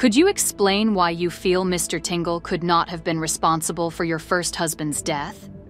Could you explain why you feel Mr. Tingle could not have been responsible for your first husband's death?